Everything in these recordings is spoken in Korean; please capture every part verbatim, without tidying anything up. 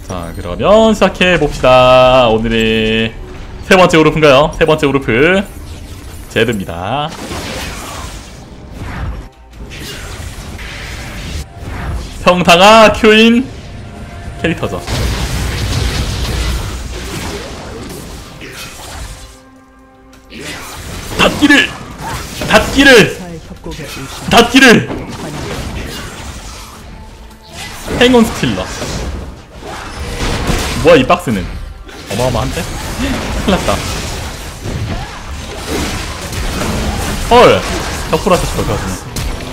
자, 그러면 시작해봅시다. 오늘의 세 번째 우르프인가요? 세 번째 우르프 제드입니다. 평타가 큐인 캐릭터죠. 닫기를! 닫기를! 닫기를! 행운 스틸러. 뭐야 이 박스는. 어마어마한데? 큰일났다. 헐! 덕후라서 저거 가지네.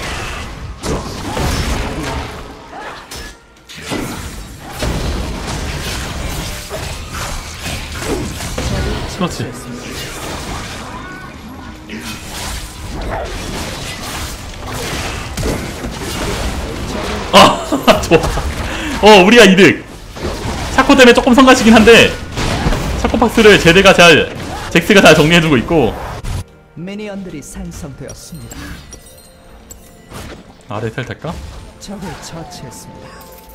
그렇지. 아! 좋아. 어 우리가 이득. 샤코 때문에 조금 성가시긴 한데 샤코박스를 제대가 잘 잭스가 잘 정리해주고 있고. 미니언들이 생성되었습니다. 아래 텔 될까? 적을 처치했습니다.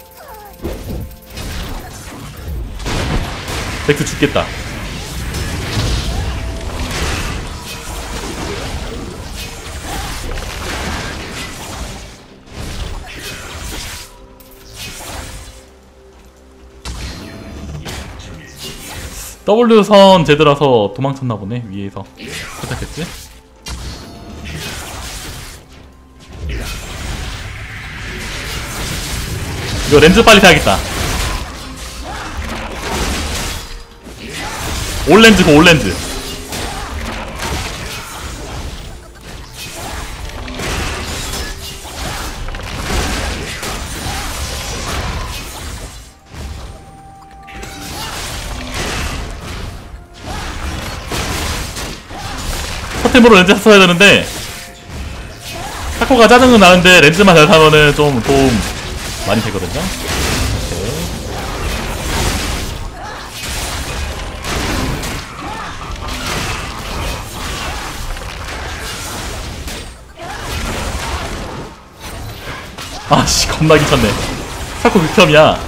잭스 죽겠다. W선 제드라서 도망쳤나보네. 위에서 도착했지? 이거 렌즈 빨리 사야겠다. 올렌즈고 올렌즈. 템으로 렌즈 써야 되는데 샤코가 짜증은 나는데 렌즈만 잘 사면은 좀 도움 많이 되거든요. 오케이. 아씨 겁나 귀찮네. 샤코 극혐이야.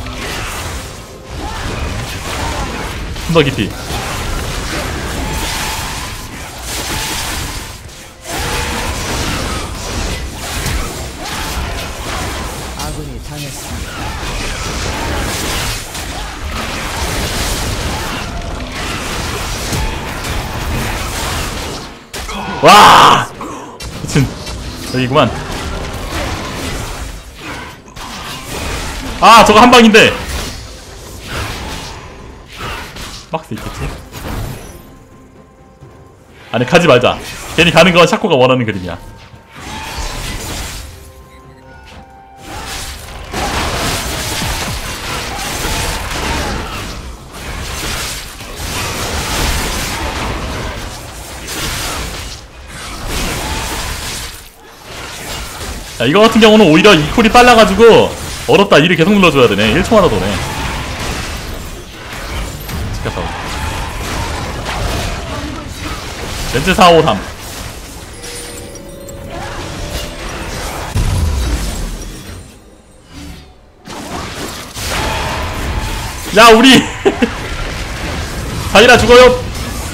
존나 깊이. 당했습니다. 와! 미친. 여기구만. 아, 저거 한 방인데. 박스 있겠지? 아니, 가지 말자. 괜히 가는 건 샤코가 원하는 그림이야. 야, 이거 같은 경우는 오히려 이 쿨이 빨라가지고 얼었다 이를 계속 눌러줘야 되네. 일 초 하나 도네. 지켰다. 렌즈 사오삼. 야 우리 자이라 죽어요.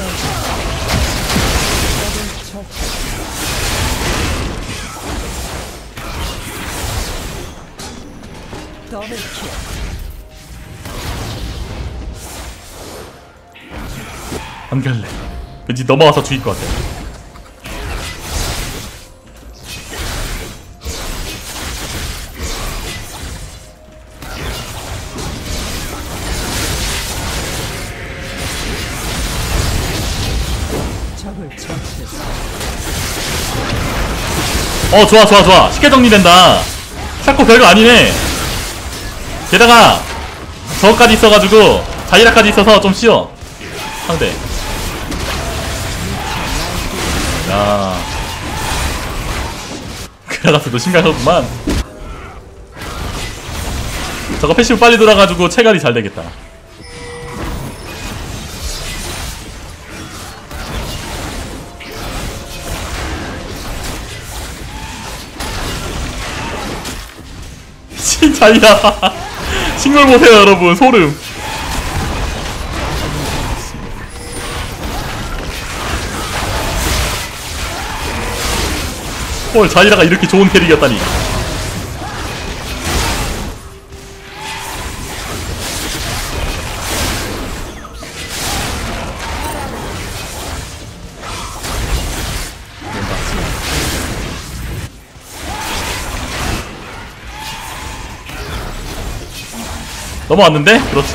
안 갈래. 왠지 넘어와서 죽일 것 같아. 어 좋아 좋아 좋아. 쉽게 정리된다. 샤코 별거 아니네. 게다가 저거까지 있어가지고 자이라까지 있어서 좀 쉬워 상대. 야 그라가스도 심각하구만. 저거 패시브 빨리 돌아가지고 체갈이 잘 되겠다. 진짜이다. 식물 보세요 여러분. 소름. 헐, 자이라가 이렇게 좋은 캐릭이었다니. 넘어왔는데? 그렇지.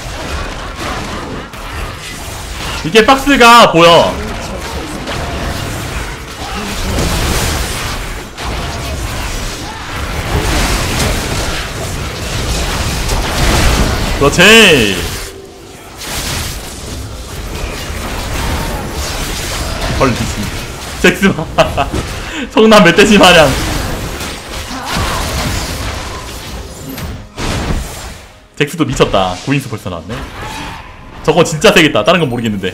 이게 박스가 보여. 그렇지. 헐, 미친. 잭스마. 성남 멧돼지 마냥. 잭스도 미쳤다. 구인수 벌써 나왔네. 저거 진짜 세겠다. 다른 건 모르겠는데.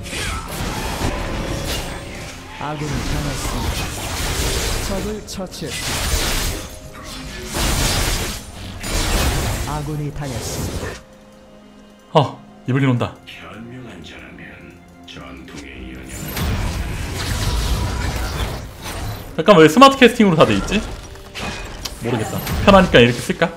아군이 당했습니다. 적을 처치했습니다. 아군이 당했습니다. 어, 이블린 온다. 현명한 자라면 전통의 연연. 잠깐만, 왜 스마트 캐스팅으로 다 돼있지? 모르겠다. 편하니까 이렇게 쓸까?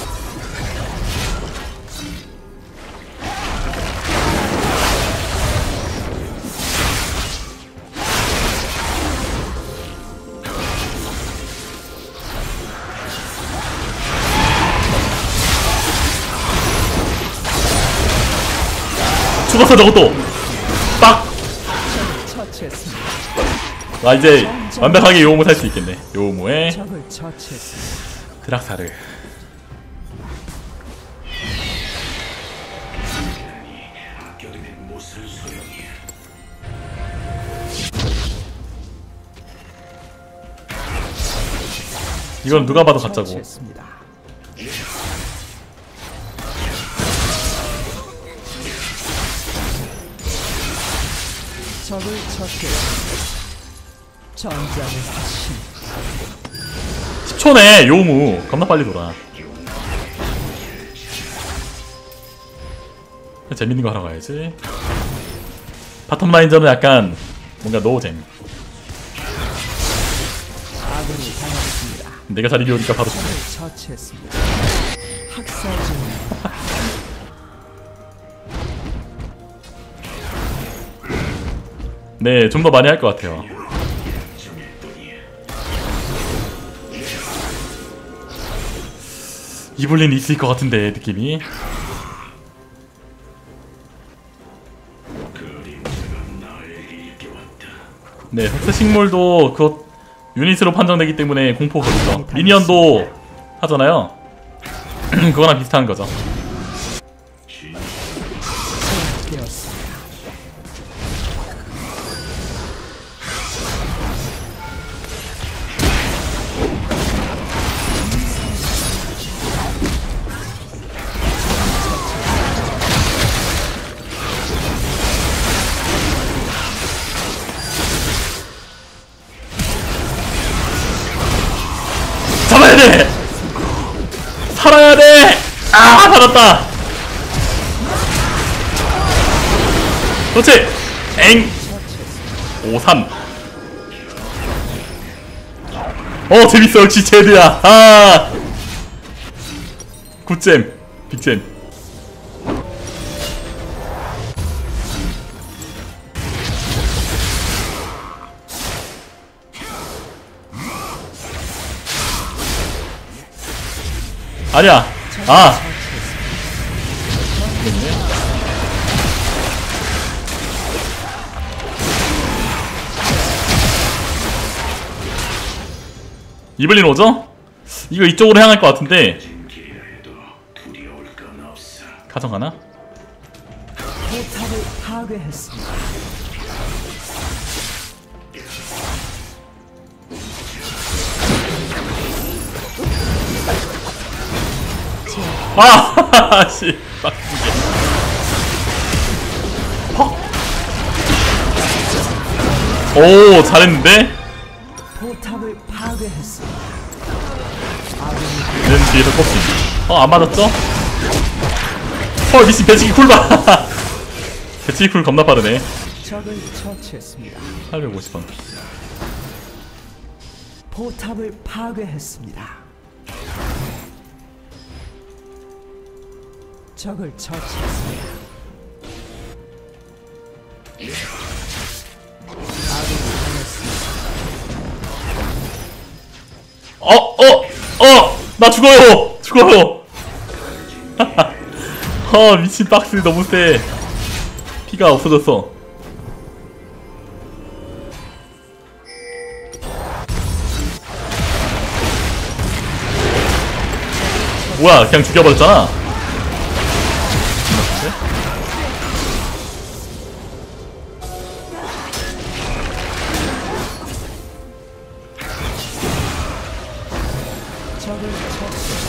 죽었어, 저것도! 빡! 처치했습니다. 아, 이제 완벽하게 요우무 살 수 있겠네. 요우무에 적을 처치했습니다. 드락사르. 아껴두면 무슨 소용이야. 이건 누가 봐도 가짜고. 처치했습니다. 적을 처치했습니다. 전장의 화신. 십 초네, 요우무. 겁나 빨리 돌아. 재밌는 거 하러 가야지. 바텀 라인전은 약간 뭔가 노잼. 아군이 당했습니다. 내가 잘 이겨오니까 바로 좋네. 적을 처치했습니다. 학살 중. 네, 좀 더 많이 할 것 같아요. 이블린 있을 것 같은데, 느낌이. 네, 흑색 식물도 그것 유닛으로 판정되기 때문에 공포가 있죠. 미니언도 하잖아요. 그거랑 비슷한 거죠. 되었습니다. 잡아야 돼! 살아야 돼! 아, 살았다! 그렇지! 엥! 오, 삼. 어, 재밌어. 역시 제드야. 아! 굿잼. 빅잼. 아니야. 아. 이블린 오죠? 이거 이쪽으로 향할 것 같은데 가져가나? 포탑을 파괴했습니다. 아! 씨. 빡치게. 오, 잘했는데? 포탑을 파괴했습니다. 얘는 뒤에서 꼽지. 어, 안 맞았죠? 헐, 미친 배치기 쿨봐! 배치기 쿨 겁나 빠르네. 적을 처치했습니다. 팔백오십 원. 포탑을 파괴했습니다. 적을 처치했습니다. 아군이 당했습니다. 어, 어, 어! 나 죽어요! 죽어요! 어, 미친 박스 너무 세. 피가 없어졌어. 뭐야, 그냥 죽여버렸잖아. 적을 처치.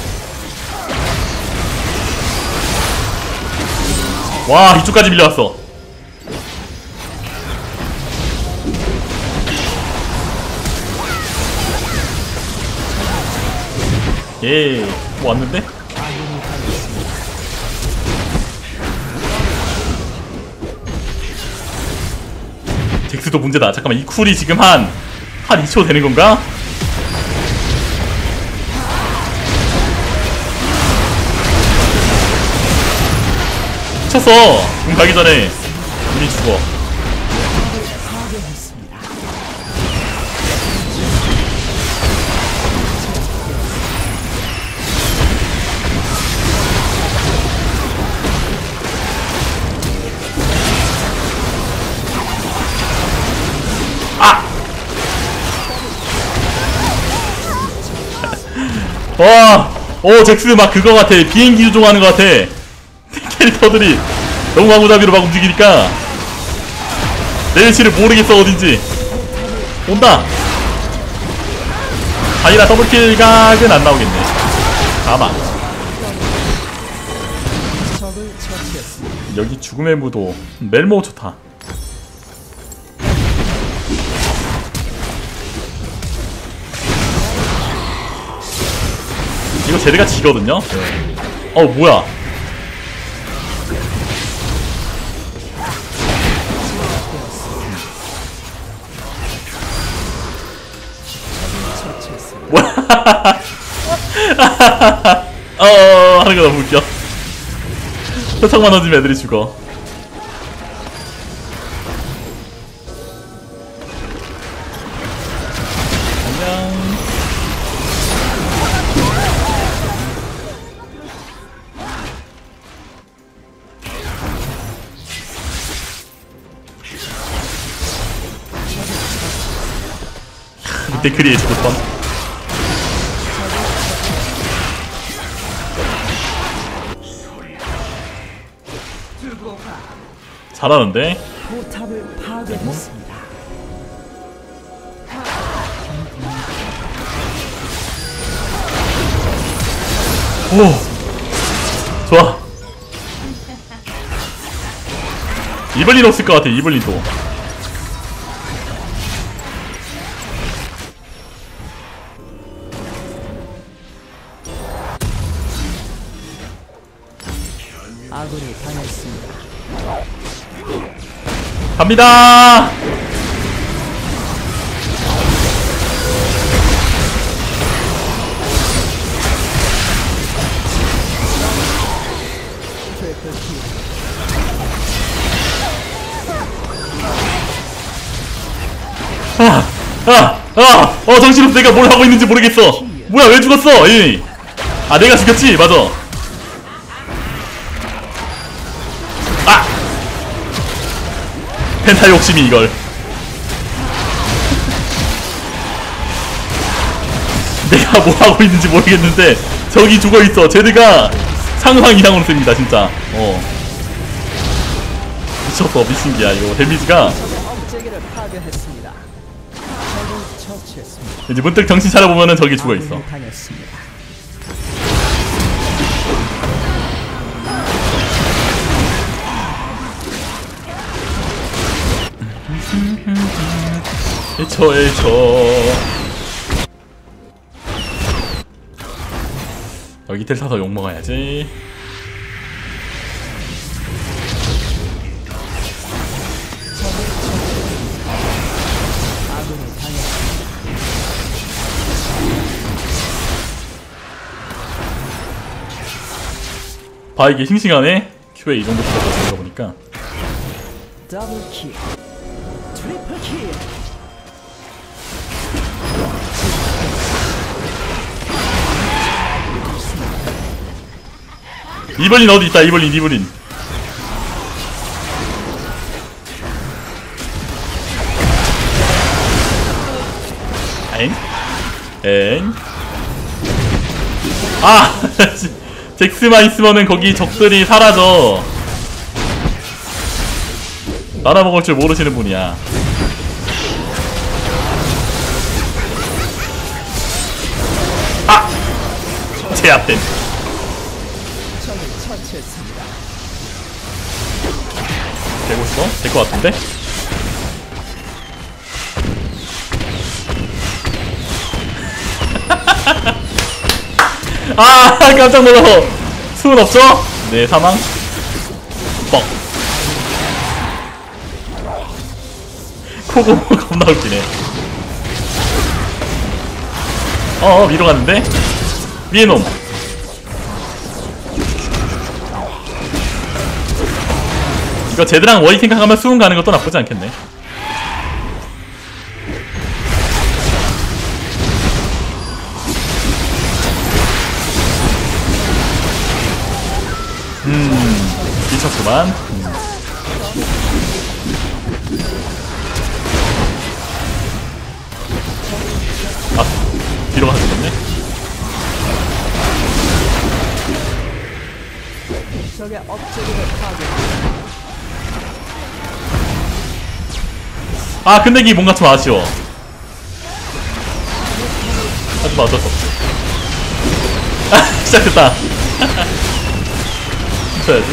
와, 이쪽까지 밀려왔어. 예, 뭐 왔는데? 잭스도 문제다. 잠깐만, 이 쿨이 지금 한, 한 이 초 되는 건가? 미쳤어! 공 가기 전에 우리 죽어. 파괴했습니다. 아! 와! 오, 잭스 막 그거 같아. 비행기 조종하는 거 같아. 캐릭터들이 너무 마구잡이로 막 움직이니까 내 위치를 모르겠어. 어딘지. 온다. 아니라 더블킬 각은 안 나오겠네. 가만. 적을 처치했습니다. 여기 죽음의 무도 멜모 좋다. 이거 제드가 지거든요. 어, 뭐야. 처치했습니다. 뭐야. 어, 하는 거 너무 웃겨. 표창만 던지면 애들이 죽어. 안녕. 이때 크리에 죽을 뻔. 잘하는데? 포탑을 파괴했습니다. 오! 좋아. 이블린 없을 것 같아, 이블린도. 아군이 당했습니다. 갑니다! 트래플 킬. 아! 아! 아! 어, 정신없어. 내가 뭘 하고 있는지 모르겠어. 뭐야, 왜 죽었어? 이. 아, 내가 죽였지? 맞아. 아! 펜타 욕심이 이걸. 내가 뭐 하고 있는지 모르겠는데 저기 죽어있어. 제드가 상상 이상으로 씁니다, 진짜. 어. 미쳤어, 미친기야. 이거 데미지가. 억제기를 파괴했습니다. 적을 처치했습니다. 이제 문득 정신 차려보면은 저기 죽어있어. 아군이 당했습니다. 에쳐, 에쳐. 여기 텔 타서 욕 먹어야지. 아군이 당했습니다. 봐, 이게 싱싱하네. 큐에 이 정도 필요가 되는 거 보니까. 더블 킬. 트리플 킬. 이블린 어디 있다, 이블린, 이블린. 엥? 엥? 아! 잭스만 있으면은 거기 적들이 사라져. 날아먹을 줄 모르시는 분이야. 아! 제압된. 적을 처치했습니다. 되고 있어? 될 것 같은데? 아, 깜짝 놀라서 수은 없죠? 네, 사망. 뻑. 코고 겁나 웃기네. 어, 위로 갔는데? 위에 놈. 이거 제드랑 워이 생각하면 수은 가는 것도 나쁘지 않겠네. 음, 미쳤구만. 음. 아, 뒤로 가서 됐네. 적의 업체계를 파괴했습니다. 아, 근데 이게 뭔가 좀 아쉬워. 하지만 어쩔 수 없지. 아, 시작됐다. 쳐야지.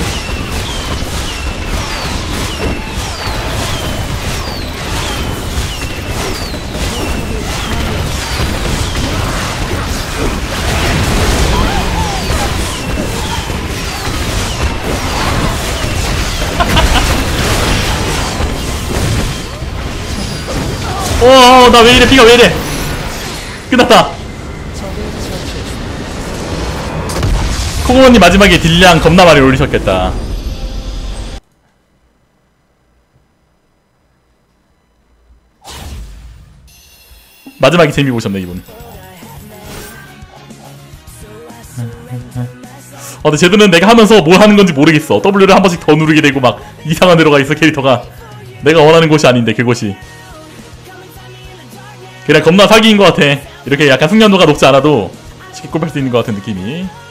오, 나 왜 이래, 피가 왜 이래. 끝났다. 코고모님 마지막에 딜량 겁나 많이 올리셨겠다. 마지막에 재미 보셨네, 이분. 어, 근데 쟤들은 내가 하면서 뭘 하는 건지 모르겠어. W를 한 번씩 더 누르게 되고 막 이상한 데로 가 있어, 캐릭터가. 내가 원하는 곳이 아닌데, 그곳이. 그냥 겁나 사기인 것 같아. 이렇게 약간 숙련도가 높지 않아도 쉽게 꼽을 수 있는 것 같은 느낌이.